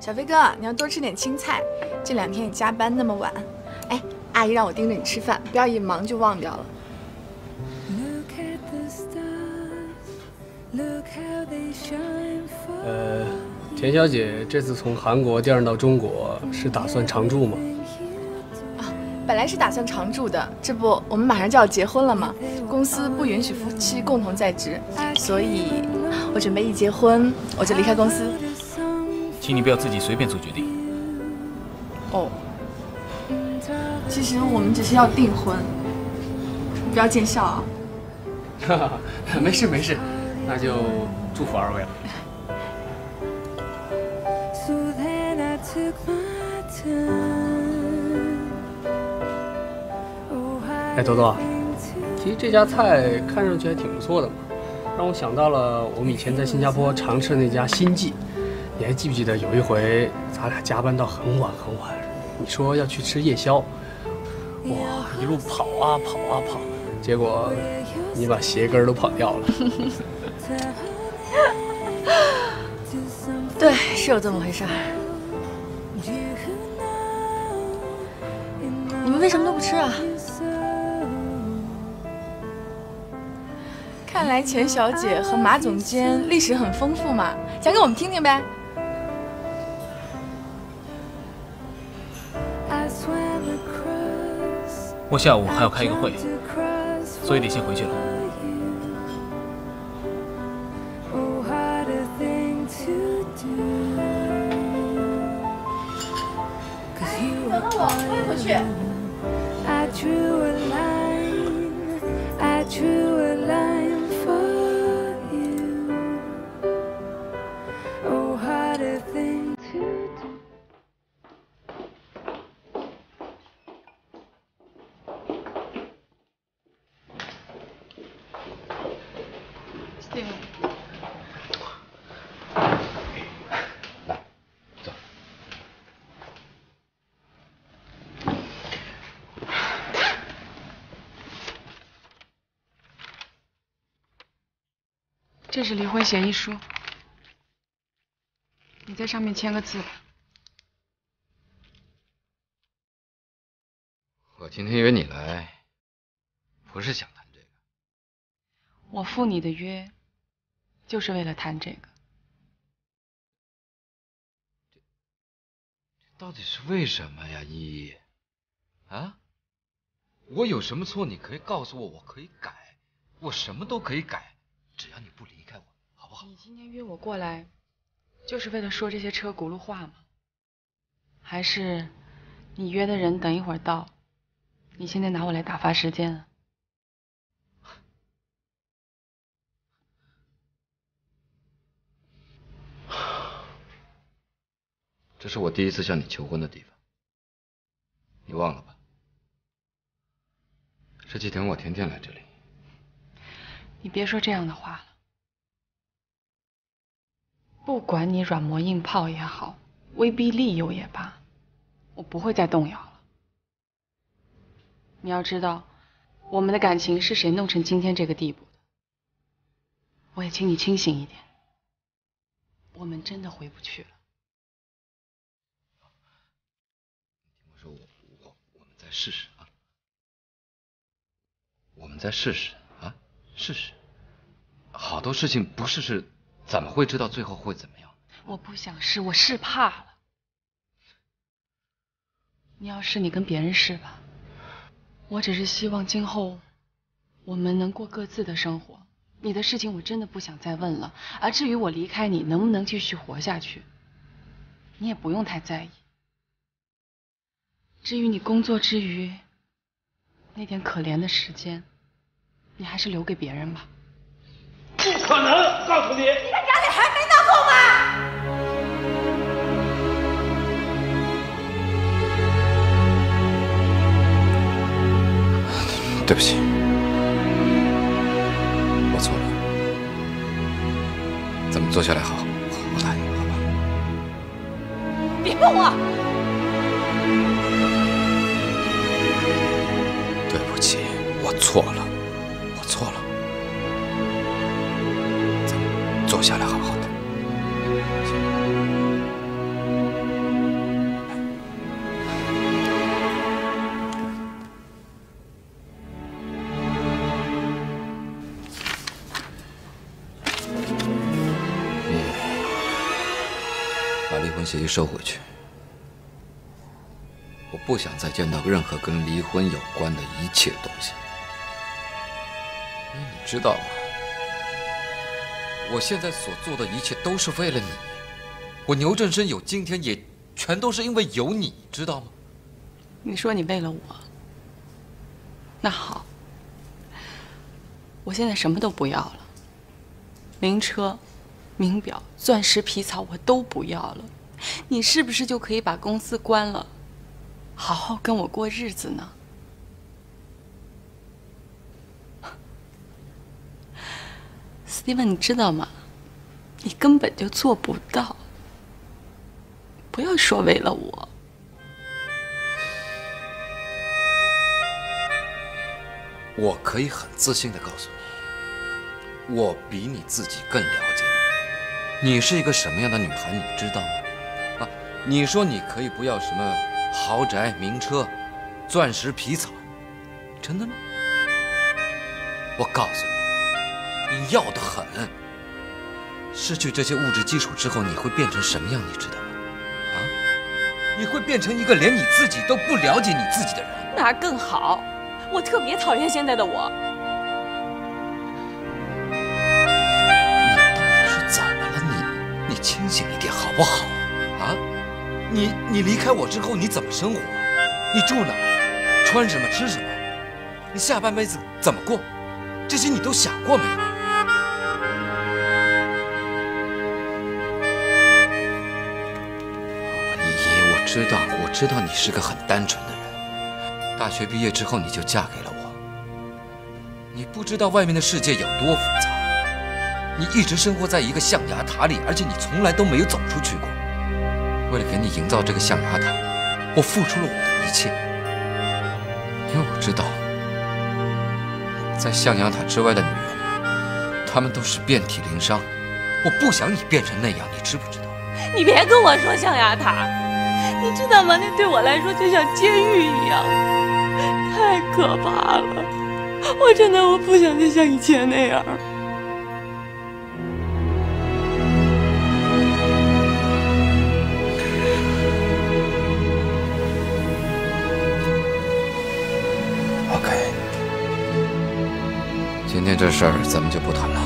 小飞哥，你要多吃点青菜。这2天你加班那么晚，哎，阿姨让我盯着你吃饭，不要一忙就忘掉了。 田小姐这次从韩国调任到中国，是打算常住吗？ 本来是打算常住的，这不我们马上就要结婚了嘛，公司不允许夫妻共同在职，所以我准备一结婚我就离开公司。 请你不要自己随便做决定。 哦，其实我们只是要订婚，不要见笑啊。 哈哈，没事没事，那就祝福2位了。哎，多多，其实这家菜看上去还挺不错的嘛，让我想到了我们以前在新加坡常吃的那家新记。你还记不记得有一回咱俩加班到很晚很晚，你说要去吃夜宵，哇，一路跑啊跑啊跑，结果你把鞋跟都跑掉了。 对，是有这么回事儿。你们为什么都不吃啊？看来钱小姐和马总监历史很丰富嘛，讲给我们听听呗。 我下午还要开一个会，所以得先回去了。 等等我，我也回去。 来，走。 这是离婚协议书，你在上面签个字吧。 我今天约你来，不是想谈这个。 我赴你的约，就是为了谈这个。 这到底是为什么呀，依依？啊？我有什么错，你可以告诉我，我可以改，我什么都可以改，只要你不离开我，好不好？ 你今天约我过来，就是为了说这些车轱辘话吗？还是你约的人等一会儿到，你现在拿我来打发时间啊？ 这是我第一次向你求婚的地方，你忘了吧？这几天我天天来这里。 你别说这样的话了。不管你软磨硬泡也好，威逼利诱也罢，我不会再动摇了。你要知道，我们的感情是谁弄成今天这个地步的？我也请你清醒一点，我们真的回不去了。 我说我们再试试啊，我们再试试啊，试试。好多事情不试试，怎么会知道最后会怎么样？ 我不想试，我是怕了。你要试，你跟别人试吧。我只是希望今后我们能过各自的生活。你的事情我真的不想再问了。而至于我离开你能不能继续活下去，你也不用太在意。至于你工作之余那点可怜的时间，你还是留给别人吧。 不可能！我告诉你， 你看家里还没闹够吗？ 对不起，我错了。咱们坐下来好好谈，好吧？ 别碰我！ 对不起，我错了，我错了。咱们坐下来好好谈。 协议收回去。我不想再见到任何跟离婚有关的一切东西。因为你知道吗？我现在所做的一切都是为了你。我牛振生有今天，也全都是因为有你，知道吗？ 你说你为了我，那好，我现在什么都不要了，名车、名表、钻石、皮草我都不要了，你是不是就可以把公司关了，好好跟我过日子呢？斯蒂文，你知道吗？你根本就做不到。不要说为了我。 我可以很自信地告诉你，我比你自己更了解你。你是一个什么样的女孩，你知道吗？啊，你说你可以不要什么豪宅、名车、钻石、皮草，真的吗？我告诉你，你要得很。失去这些物质基础之后，你会变成什么样？你知道吗？啊，你会变成一个连你自己都不了解你自己的人。 那更好。我特别讨厌现在的我。 你到底是怎么了？你清醒一点好不好？啊，你离开我之后你怎么生活？你住哪儿？穿什么？吃什么？你下半辈子怎么过？这些你都想过没有？依依，我知道你是个很单纯的人。大学毕业之后你就嫁给了我，你不知道外面的世界有多复杂。你一直生活在一个象牙塔里，而且你从来都没有走出去过。为了给你营造这个象牙塔，我付出了我的一切。因为我知道，在象牙塔之外的女人，她们都是遍体鳞伤。我不想你变成那样，你知不知道？ 你别跟我说象牙塔，你知道吗？那对我来说就像监狱一样。太可怕了！我不想再像以前那样。 OK， 今天这事儿咱们就不谈了。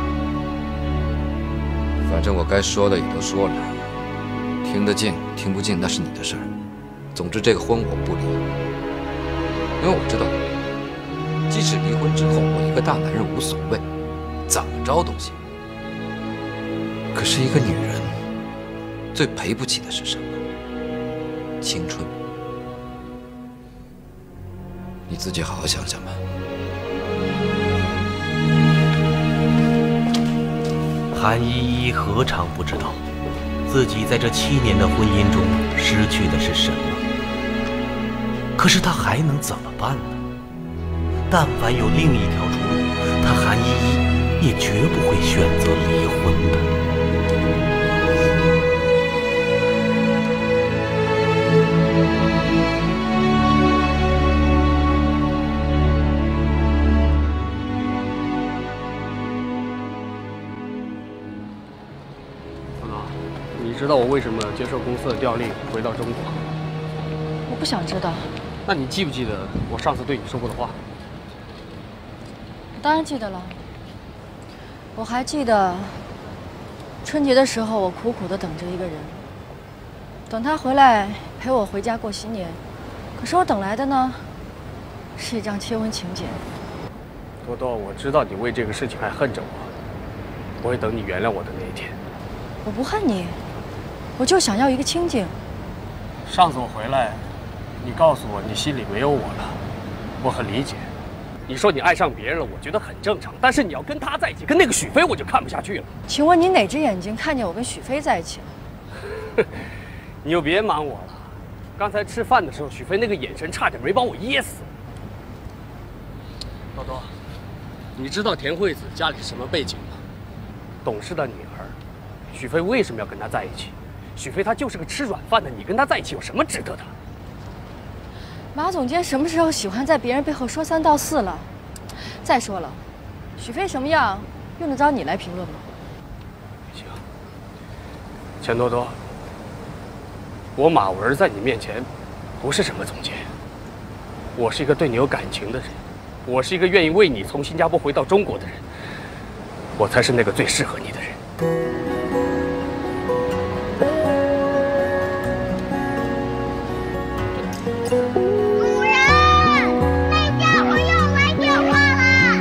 反正我该说的也都说了，听得进听不进那是你的事儿。总之这个婚我不离。因为我知道，即使离婚之后，我一个大男人无所谓，怎么着都行。可是一个女人最赔不起的是什么？青春。你自己好好想想吧。 韩依依何尝不知道，自己在这7年的婚姻中失去的是什么？可是他还能怎么办呢？但凡有另一条出路，他韩依依也绝不会选择离婚的。 子龙，你知道我为什么接受公司的调令回到中国？ 我不想知道。 那你记不记得我上次对你说过的话？ 我当然记得了。我还记得春节的时候，我苦苦地等着一个人，等他回来陪我回家过新年。可是我等来的呢，是一张贴文请柬。 多多，我知道你为这个事情还恨着我，我会等你原谅我的那一天。 我不恨你，我就想要一个清静。 上次我回来，你告诉我你心里没有我了，我很理解。你说你爱上别人了，我觉得很正常。但是你要跟他在一起，跟那个许飞，我就看不下去了。 请问你哪只眼睛看见我跟许飞在一起了？ 你就别瞒我了。刚才吃饭的时候，许飞那个眼神差点没把我噎死。多多，你知道田惠子家里是什么背景吗？懂事的女儿。许飞为什么要跟她在一起？许飞他就是个吃软饭的，你跟他在一起有什么值得的？ 马总监什么时候喜欢在别人背后说3道4了？再说了，许飞什么样，用得着你来评论吗？ 行，钱多多， 我马文在你面前不是什么总监，我是一个对你有感情的人，我是一个愿意为你从新加坡回到中国的人，我才是那个最适合你的人。 主人，那家伙又来电话了。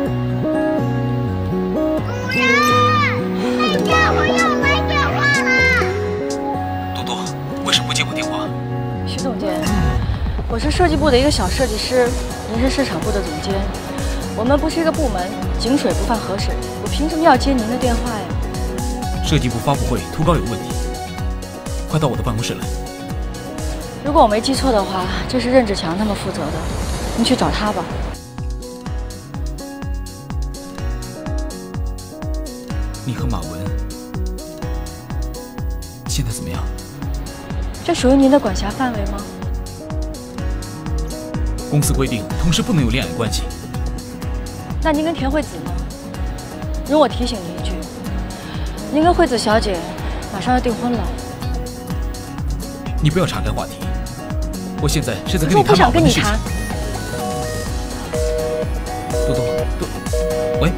主人，那家伙又来电话了。 多多，为什么不接我电话？ 徐总监，我是设计部的一个小设计师，您是市场部的总监，我们不是一个部门，井水不犯河水，我凭什么要接您的电话呀？ 设计部发布会图稿有问题，快到我的办公室来。 如果我没记错的话，这是任志强他们负责的，您去找他吧。 你和马文现在怎么样？ 这属于您的管辖范围吗？ 公司规定，同事不能有恋爱关系。 那您跟田惠子呢？容我提醒您一句，您跟惠子小姐马上要订婚了。 你不要岔开话题，我现在是在跟你可是我不想谈马文的事情。 跟你谈。 多多，喂。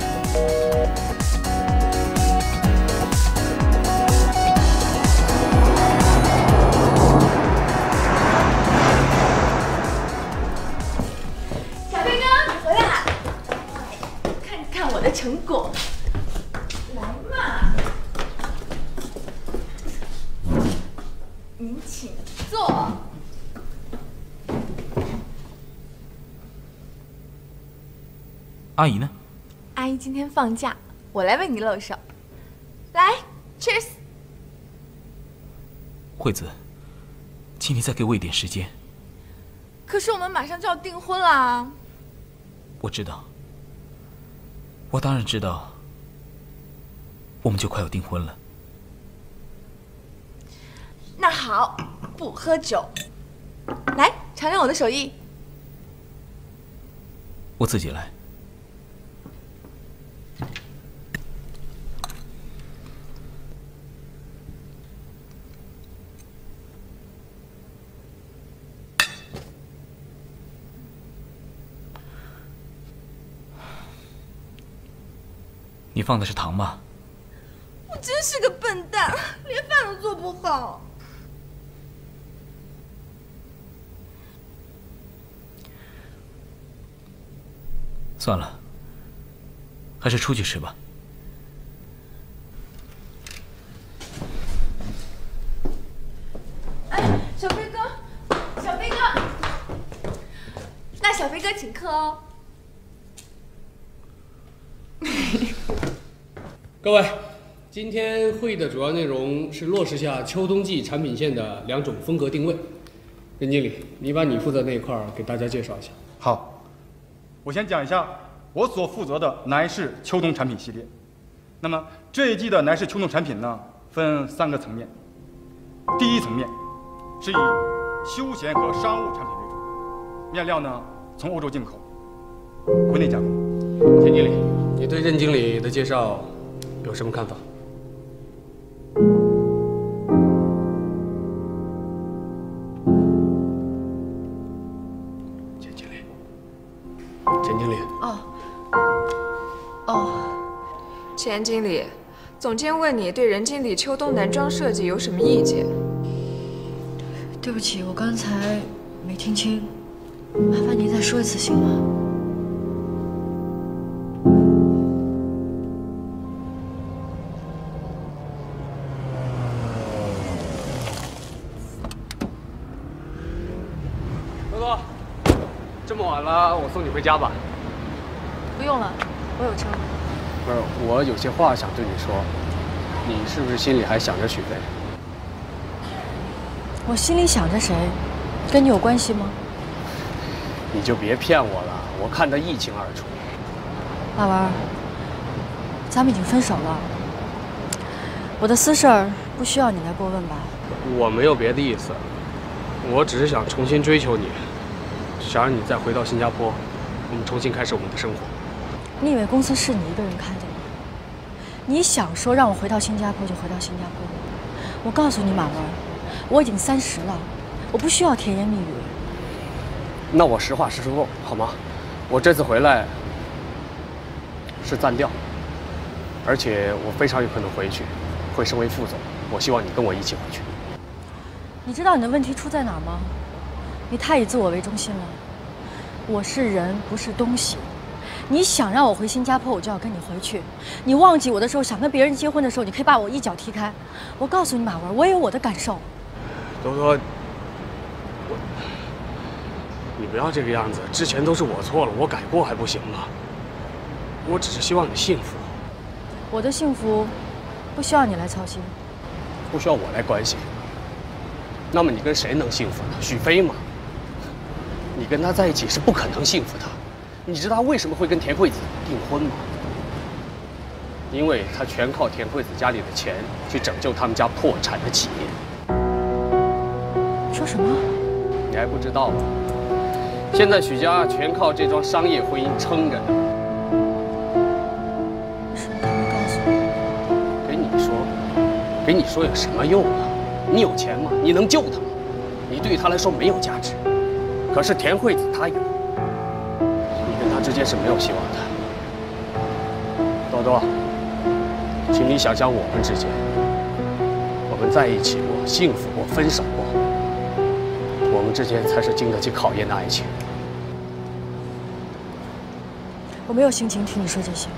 小飞哥，你回来了，看看我的成果。来嘛，您请坐。 阿姨呢？ 阿姨今天放假，我来为你露手。来 ，Cheers。 惠子，请你再给我一点时间。 可是我们马上就要订婚啦。 我知道，我当然知道，我们就快要订婚了。 那好，不喝酒。来，尝尝我的手艺。 我自己来。你放的是糖吗？ 我真是个笨蛋，连饭都做不好。 算了，还是出去吃吧。 哎，小飞哥，小飞哥，那小飞哥请客哦。 各位，今天会议的主要内容是落实下秋冬季产品线的2种风格定位。任经理，你把你负责那一块给大家介绍一下。 好，我先讲一下我所负责的男士秋冬产品系列。那么这一季的男士秋冬产品呢，分3个层面。第一层面是以休闲和商务产品为主，面料呢从欧洲进口，国内加工。 田经理，你对任经理的介绍有什么看法？钱经理，钱经理。 钱经理，总监问你对任经理秋冬男装设计有什么意见？ 对不起，我刚才没听清，麻烦您再说一次行吗？ 多多，这么晚了，我送你回家吧。 不用了，我有车。 不是，我有些话想对你说，你是不是心里还想着许飞？ 我心里想着谁，跟你有关系吗？ 你就别骗我了，我看得一清二楚。 马文，咱们已经分手了，我的私事儿不需要你来过问吧？ 我没有别的意思，我只是想重新追求你，想让你再回到新加坡，我们重新开始我们的生活。 你以为公司是你一个人开的吗？你想说让我回到新加坡就回到新加坡，我告诉你，马文， 我已经30了，我不需要甜言蜜语。 那我实话实说好吗？我这次回来是暂调，而且我非常有可能回去，会升为副总。我希望你跟我一起回去。 你知道你的问题出在哪儿吗？你太以自我为中心了。我是人，不是东西。你想让我回新加坡，我就要跟你回去。你忘记我的时候，想跟别人结婚的时候，你可以把我一脚踢开。我告诉你，马文，我也有我的感受。 多多，你不要这个样子。之前都是我错了，我改过还不行吗？我只是希望你幸福。 我的幸福不需要你来操心， 不需要我来关心。那么你跟谁能幸福呢？许飞吗？你跟他在一起是不可能幸福的。你知道他为什么会跟田惠子订婚吗？因为他全靠田惠子家里的钱去拯救他们家破产的企业。 说什么？ 你还不知道吗？现在许家全靠这桩商业婚姻撑着呢。 为什么他没告诉我？ 给你说有什么用啊？你有钱吗？你能救他吗？你对他来说没有价值，可是田惠子她有。你跟他之间是没有希望的。多多，请你想想我们之间，我们在一起过，幸福过，分手过，我们之间才是经得起考验的爱情。 我没有心情听你说这些。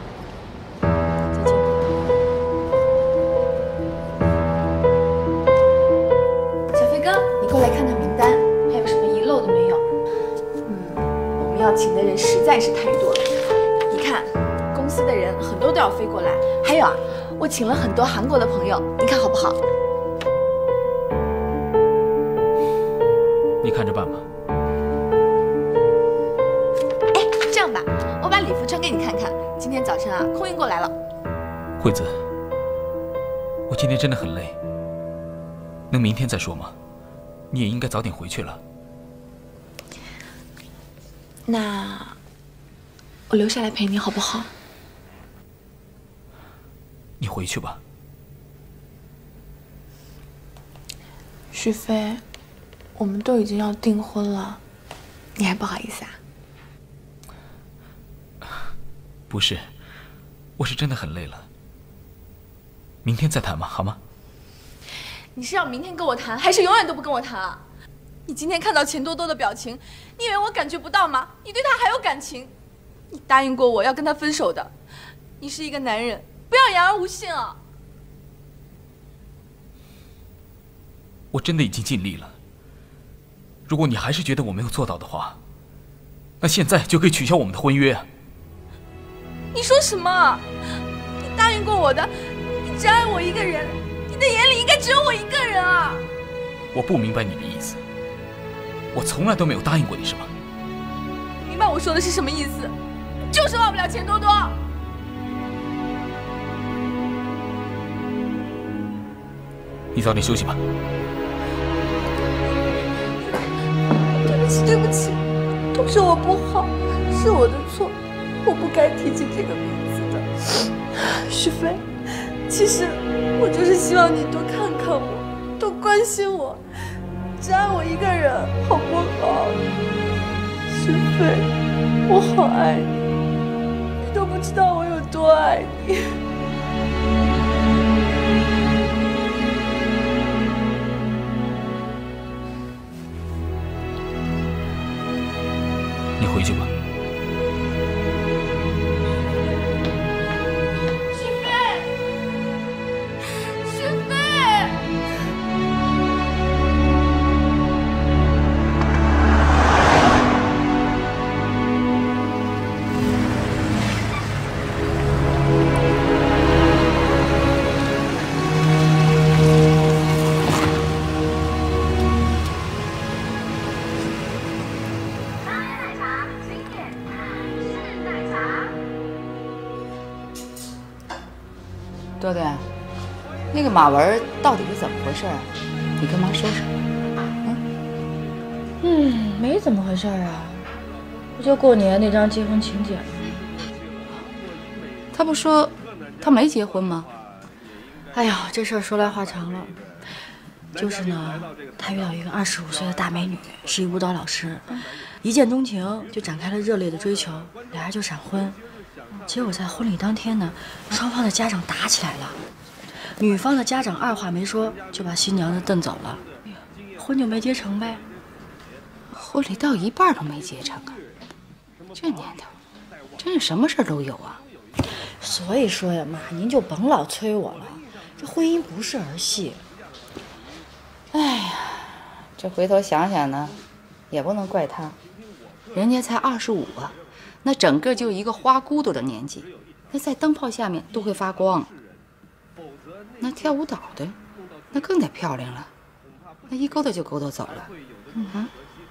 请的人实在是太多了，你看，公司的人很多都要飞过来。还有啊，我请了很多韩国的朋友，你看好不好？ 你看着办吧。 哎，这样吧，我把礼服穿给你看看。今天早晨啊，空运过来了。 惠子，我今天真的很累，能明天再说吗？你也应该早点回去了。 那我留下来陪你好不好？ 你回去吧。 许飞，我们都已经要订婚了，你还不好意思啊？ 不是，我是真的很累了。明天再谈嘛，好吗？ 你是要明天跟我谈，还是永远都不跟我谈啊？你今天看到钱多多的表情，你以为我感觉不到吗？你对他还有感情，你答应过我要跟他分手的。你是一个男人，不要言而无信啊！ 我真的已经尽力了。如果你还是觉得我没有做到的话，那现在就可以取消我们的婚约啊！ 你说什么？你答应过我的，你只爱我一个人，你的眼里应该只有我一个人啊！ 我不明白你的意思。我从来都没有答应过你什么。 你明白我说的是什么意思？就是忘不了钱多多。 你早点休息吧。 对不起，对不起，都是我不好，是我的错，我不该提起这个名字的。许飞，其实我就是希望你多看看我，多关心我。只爱我一个人，好不好？许飞，我好爱你，你都不知道我有多爱你。 你回去吧。 多多呀，那个马文到底是怎么回事啊？你跟妈说说。 没怎么回事啊，不就过年那张结婚请柬吗？ 他不说他没结婚吗？ 哎呀，这事儿说来话长了。 就是呢，他遇到一个25岁的大美女，是一舞蹈老师，一见钟情，就展开了热烈的追求，俩人就闪婚。结果在婚礼当天呢，双方的家长打起来了，女方的家长二话没说就把新娘子蹬走了，婚就没结成呗。 婚礼到一半都没结成啊！这年头，真是什么事都有啊。 所以说呀，妈，您就甭老催我了，这婚姻不是儿戏。 哎呀，这回头想想呢，也不能怪他，人家才25啊，那整个就一个花骨朵的年纪，那在灯泡下面都会发光。那跳舞蹈的，那更得漂亮了，那一勾搭就勾搭走了。啊，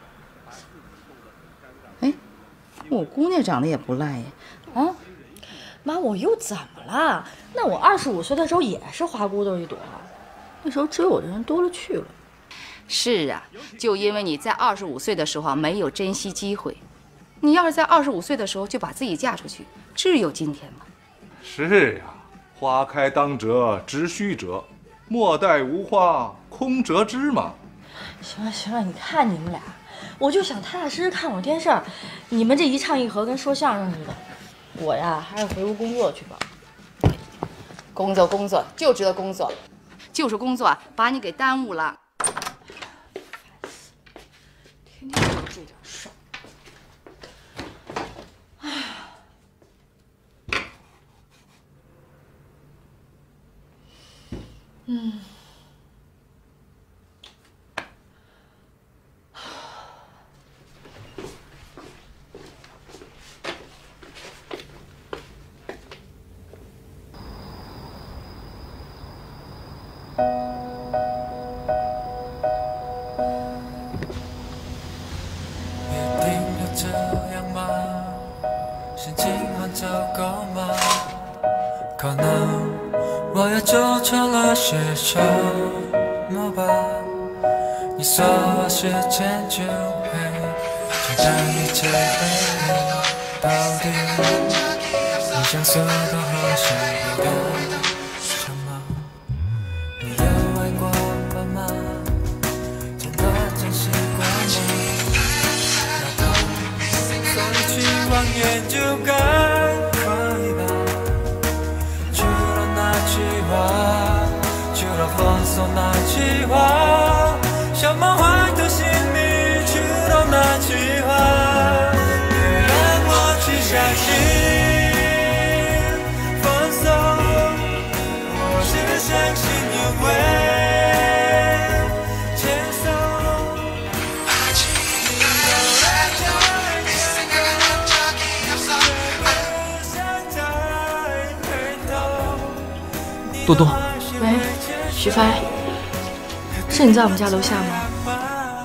哎，我姑娘长得也不赖呀。啊， 妈，我又怎么了？那我25岁的时候也是花骨朵一朵，那时候追我的人多了去了。 是啊，就因为你在25岁的时候没有珍惜机会，你要是在25岁的时候就把自己嫁出去，至有今天吗？ 是呀，花开当折直须折，莫待无花空折枝嘛。 行了行了，你看你们俩，我就想踏踏实实看会电视，你们这一唱一和跟说相声似的。我呀，还是回屋工作去吧。 工作工作就知道工作，就是工作把你给耽误了。天天就这点事儿。哎呀， 可能我也做错了些什么吧，你说时间就会冲淡一切回忆，到底你想说的和想要的什么？你有爱过我吗？真的珍惜过吗？那么说一句谎言就该可以吧？除了放手那句话，像梦幻的心里，除了那句话，别让我去相信放手，我只相信永远牵手。你都来这牵手，不想再回头。 多多。 喂，徐帆，是你在我们家楼下吗？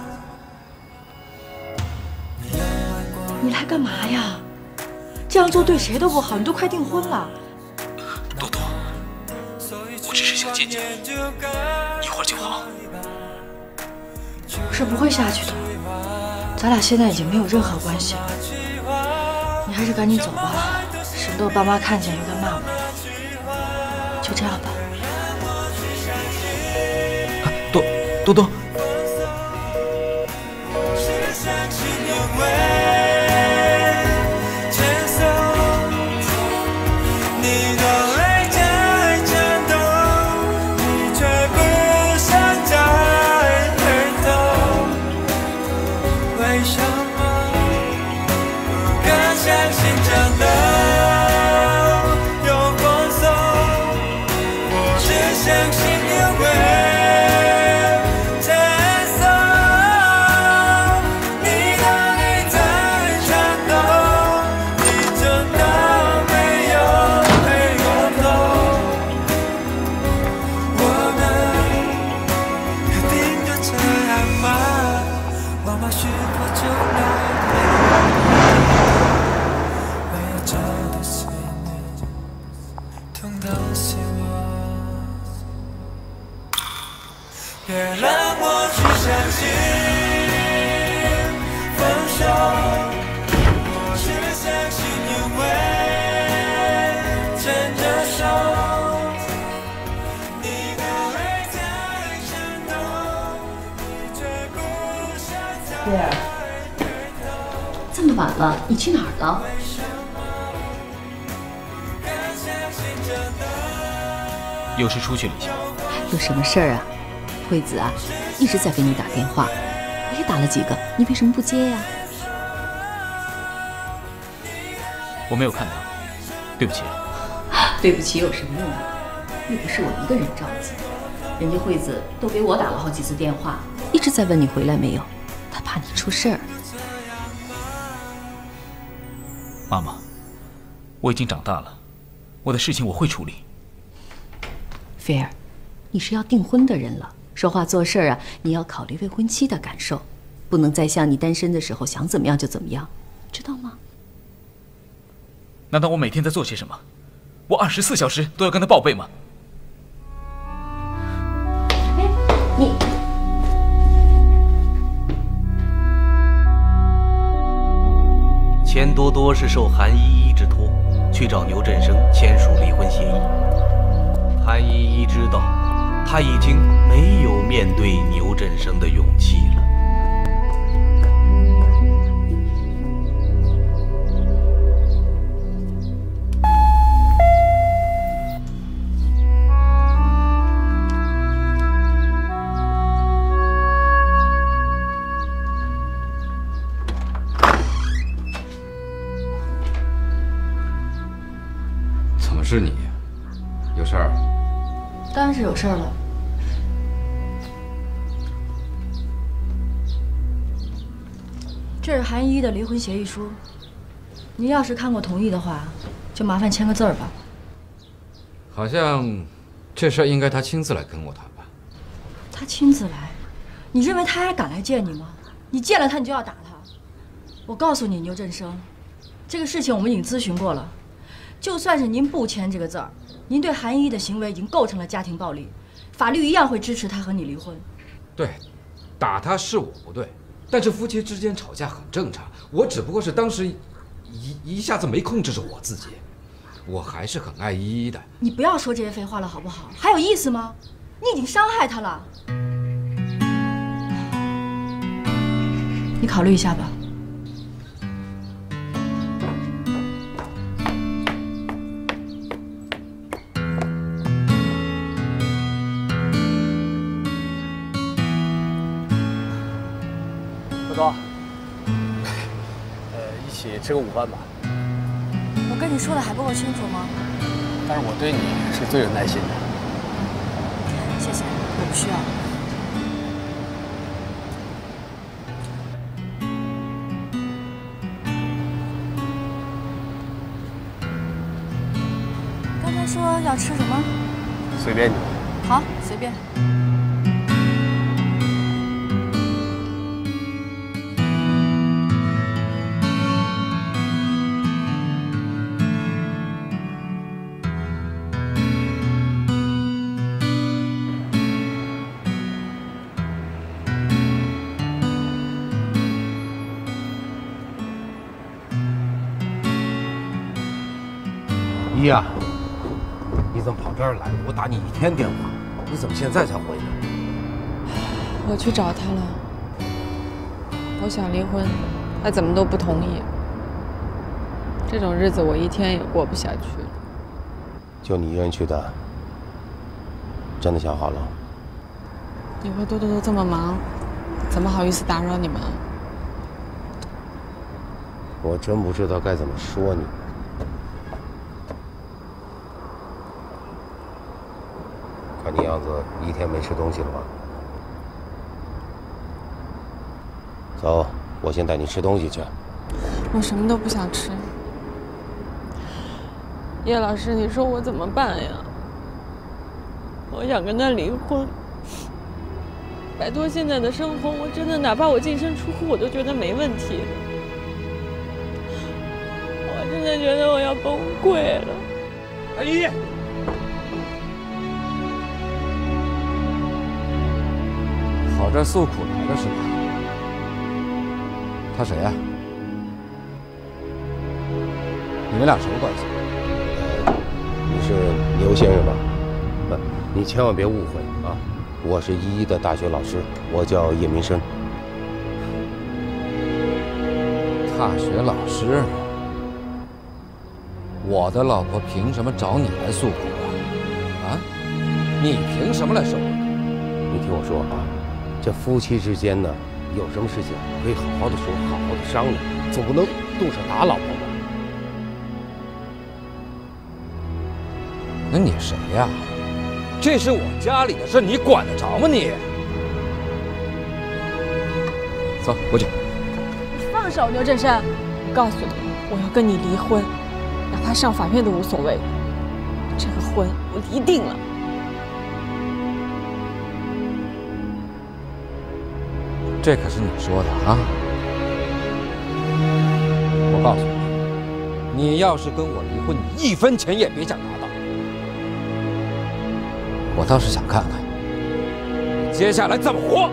你来干嘛呀？这样做对谁都不好，你都快订婚了。 多多，我只是想见见你，一会儿就好。 我是不会下去的，咱俩现在已经没有任何关系了。你还是赶紧走吧，省得我爸妈看见又该骂我。就这样吧。 多多， 你的泪在颤抖，你却不想再回头，为什么不敢相信真的有放手？我只相信永远。别让我去相信分手，我只相信永远牵着手，你的泪在颤抖。 菲儿，这么晚了，你去哪儿了？ 有事出去了一下。 有什么事儿啊？惠子啊，一直在给你打电话，我也打了几个，你为什么不接呀？ 我没有看到，对不起。 对不起有什么用啊？又不是我一个人着急，人家惠子都给我打了好几次电话，一直在问你回来没有，她怕你出事儿。 妈妈，我已经长大了，我的事情我会处理。 菲儿，你是要订婚的人了，说话做事啊，你要考虑未婚妻的感受，不能再像你单身的时候想怎么样就怎么样，知道吗？ 难道我每天在做些什么？我24小时都要跟他报备吗？ 哎，你钱多多是受韩依依之托，去找牛振生签署离婚协议。韩依依知道，她已经没有面对牛振生的勇气了。 是你，有事儿？ 当然是有事儿了。这是韩依依的离婚协议书，您要是看过同意的话，就麻烦签个字儿吧。 好像这事儿应该他亲自来跟我谈吧？ 他亲自来？你认为他还敢来见你吗？你见了他，你就要打他。我告诉你，牛振生，这个事情我们已经咨询过了。就算是您不签这个字儿，您对韩依依的行为已经构成了家庭暴力，法律一样会支持他和你离婚。 对，打他是我不对，但是夫妻之间吵架很正常。我只不过是当时一下子没控制住我自己，我还是很爱依依的。 你不要说这些废话了，好不好？还有意思吗？你已经伤害她了。你考虑一下吧。 多，一起吃个午饭吧。 我跟你说的还不够清楚吗？ 但是我对你是最有耐心的。 谢谢，我不需要。刚才说要吃什么？ 随便你。 好，随便。 依呀，你怎么跑这儿来了？我打你1天电话，你怎么现在才回来？ 我去找他了，我想离婚，他怎么都不同意。这种日子我一天也过不下去了。 就你一人去的？真的想好了？ 你和多多都这么忙，怎么好意思打扰你们？ 我真不知道该怎么说你。看你样子1天没吃东西了吧？走，我先带你吃东西去。 我什么都不想吃。叶老师，你说我怎么办呀？我想跟他离婚，摆脱现在的生活，我真的哪怕我净身出户，我都觉得没问题。我真的觉得我要崩溃了。 阿姨。 跑这诉苦来了是吧？他谁呀？你们俩什么关系？ 你是牛先生吧？你千万别误会啊！我是依依的大学老师，我叫叶明生。 大学老师，我的老婆凭什么找你来诉苦啊？啊？你凭什么来受苦？ 你听我说啊，这夫妻之间呢，有什么事情可以好好的说，好好的商量，总不能动手打老婆吧？ 那你谁呀？这是我家里的事，你管得着吗你？走，回去。 你放手，牛振山！我告诉你，我要跟你离婚，哪怕上法院都无所谓。这个婚我离定了。 这可是你说的啊！我告诉你，你要是跟我离婚，你1分钱也别想拿到。我倒是想看看你接下来怎么活。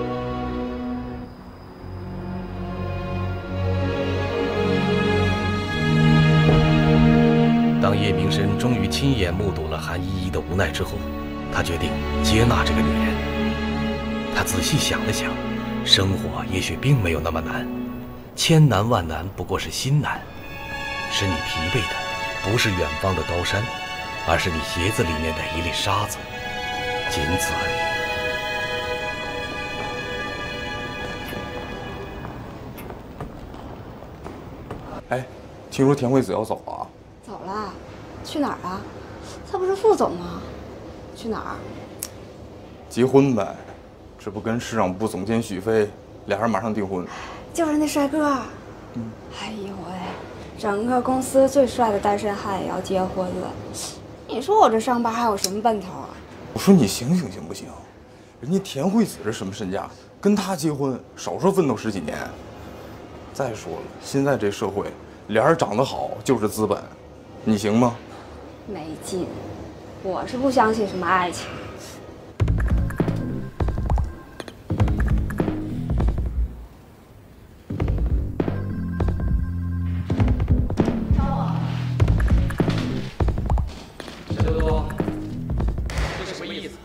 当叶明深终于亲眼目睹了韩依依的无奈之后，他决定接纳这个女人。他仔细想了想，生活也许并没有那么难，千难万难不过是心难。使你疲惫的不是远方的高山，而是你鞋子里面的一粒沙子，仅此而已。 哎，听说田惠子要走了。 走了，去哪儿啊？他不是副总吗？去哪儿？ 结婚呗，这不跟市场部总监许飞俩人马上订婚。 就是那帅哥。哎呦喂，整个公司最帅的单身汉也要结婚了，你说我这上班还有什么奔头啊？ 我说你醒醒行不行？人家田惠子是什么身价？跟他结婚，少说奋斗10几年。再说了，现在这社会，俩人长得好就是资本，你行吗？ 没劲，我是不相信什么爱情。 小多多，这是什么意思？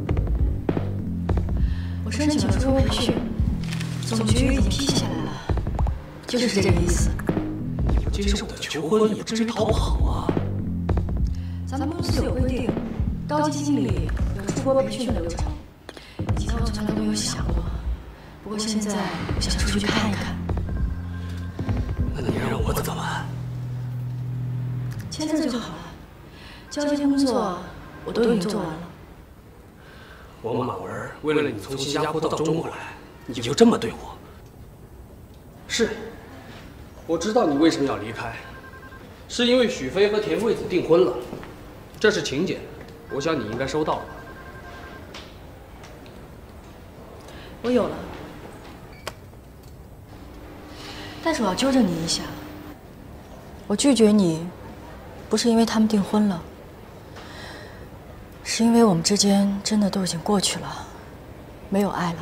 我申请了出国培训，总局已经批下来了，就是这个意思。 你不接受我的求婚，也不至于逃跑啊！ 咱们公司有规定，高级经理有出国培训的流程，以前我从来都没有想过。不过现在我想出去看一看。 那你让我怎么办？ 签字就好了，交接工作我都已经做完了。 我马文为了你从新加坡到中国来，你就这么对我？是，我知道你为什么要离开，是因为许飞和田惠子订婚了，这是请柬，我想你应该收到了。 我有了，但是我要纠正你一下，我拒绝你，不是因为他们订婚了，是因为我们之间真的都已经过去了，没有爱了。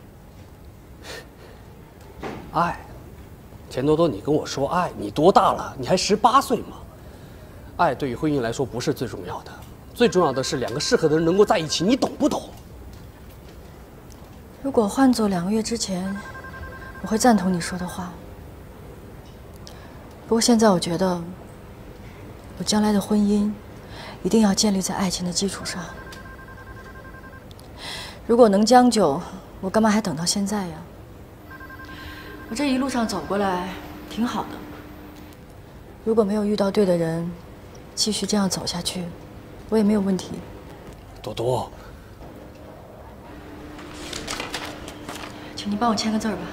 爱，钱多多，你跟我说爱，你多大了？你还18岁吗？爱对于婚姻来说不是最重要的，最重要的是两个适合的人能够在一起，你懂不懂？ 如果换做2个月之前，我会赞同你说的话。不过现在我觉得，我将来的婚姻一定要建立在爱情的基础上。如果能将就，我干嘛还等到现在呀？我这一路上走过来挺好的。如果没有遇到对的人，继续这样走下去，我也没有问题。 多多， 请你帮我签个字吧。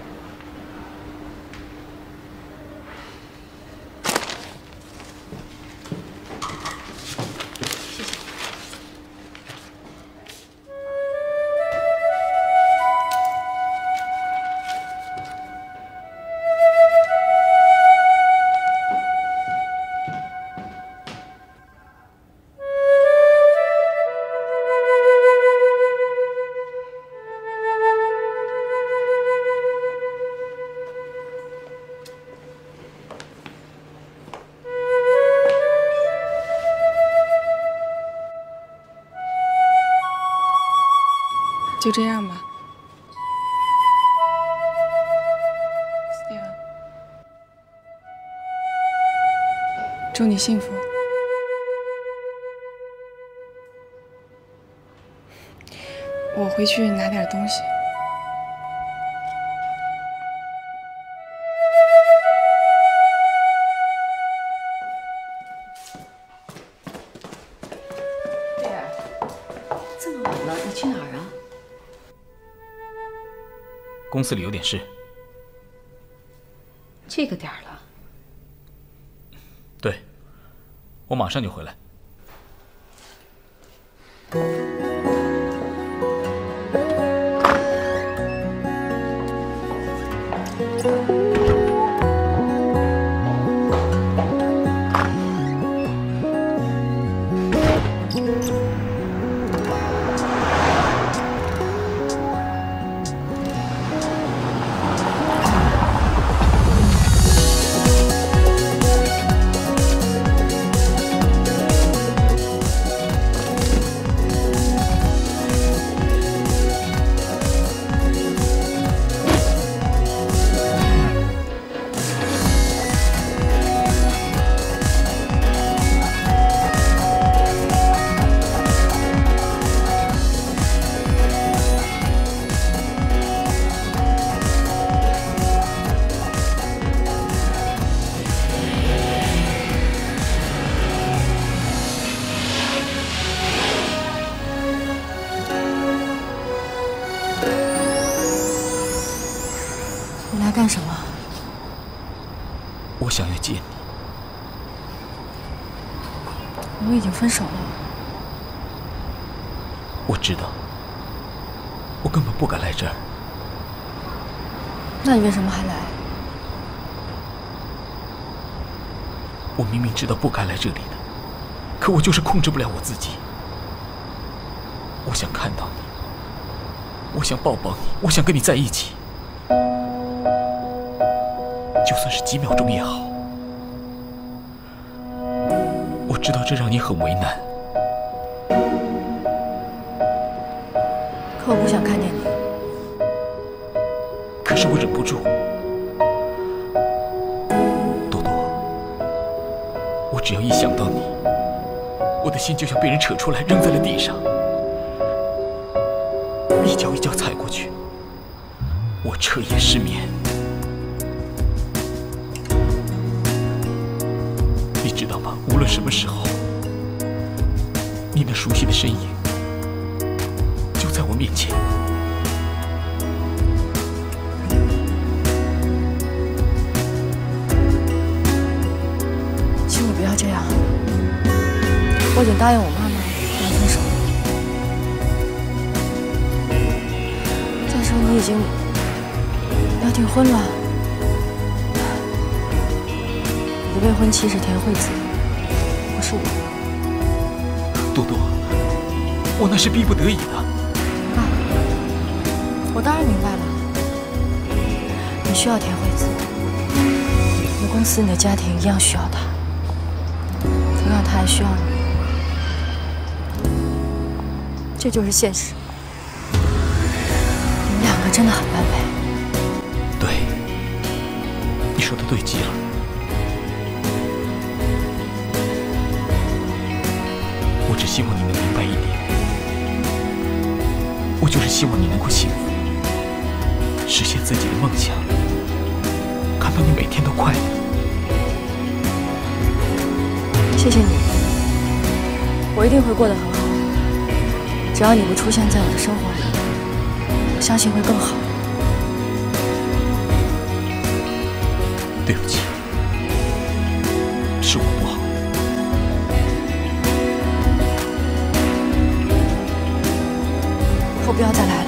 就这样吧。Steven， 祝你幸福。我回去拿点东西。 贝儿，这么晚了，你去哪儿啊？ 公司里有点事。 这个点儿了。 对，我马上就回来。 干什么？ 我想要见你。 我们已经分手了。 我知道，我根本不敢来这儿。 那你为什么还来？ 我明明知道不该来这里的，可我就是控制不了我自己。我想看到你，我想抱抱你，我想跟你在一起。就算是几秒钟也好。我知道这让你很为难， 可我不想看见你。 可是我忍不住。多多，我只要一想到你，我的心就像被人扯出来扔在了地上，一脚一脚踩过去，我彻夜失眠。你知道吗？无论什么时候，你那熟悉的身影就在我面前。 请你不要这样，我已经答应我妈妈要分手了。再说你已经要订婚了。你的未婚妻是田惠子，不是我。 多多，我那是逼不得已的。 爸，我当然明白了。你需要田惠子，你的公司、你的家庭一样需要她，同样她也需要你。这就是现实。你们两个真的很般配。 对，你说的对极了。我只希望你能明白一点，我就是希望你能够幸福，实现自己的梦想，看到你每天都快乐。 谢谢你，我一定会过得很好。只要你不出现在我的生活里，我相信会更好。 对不起，是我不好。 以后不要再来了。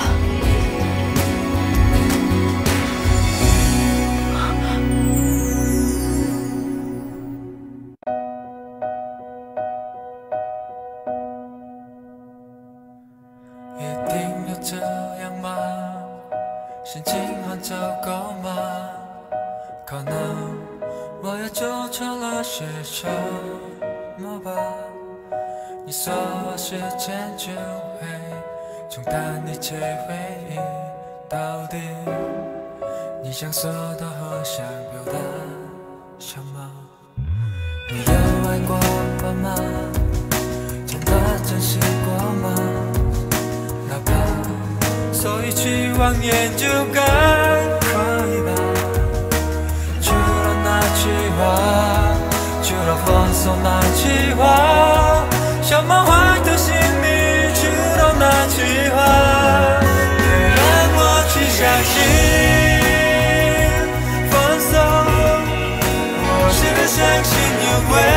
一定要这样吗？心情很糟糕吗？可能我也做错了些什么吧。你说时间就会冲淡一切回忆，到底你想说的和想表达什么？ 你有爱过爸妈？真的珍惜过吗？老爸，所以去往研究赶快吧。除了那句话，除了放松那句话，像满怀的心里，除了那句话，别让我去相信。放松，我是相信有会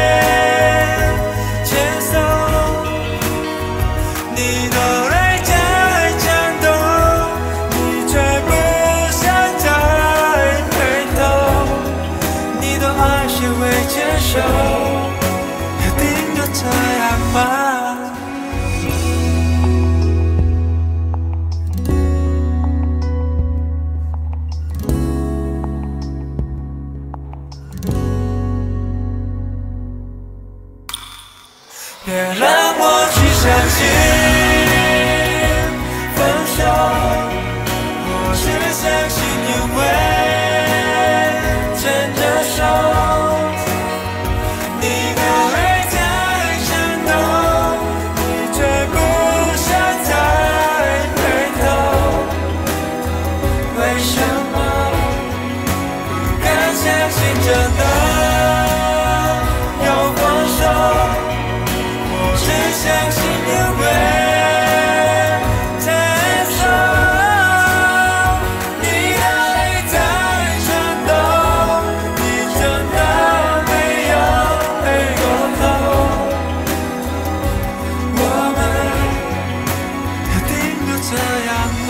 牵手，你的泪在颤抖，你却不想再回头，你的爱是会接受，一定要这样吗？别让我去相信分手，我是相信你会牵着手，你的泪在颤抖，你却不想再回头，为什么不敢相信真的要放手？只相信你会接受，你的泪在颤抖，你真的没有回过头，我们一定要这样。